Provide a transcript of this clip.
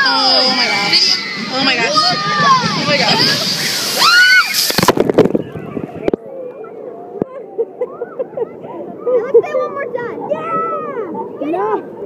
Oh my gosh. Oh my gosh. Oh my gosh. Let's say one more time. Yeah!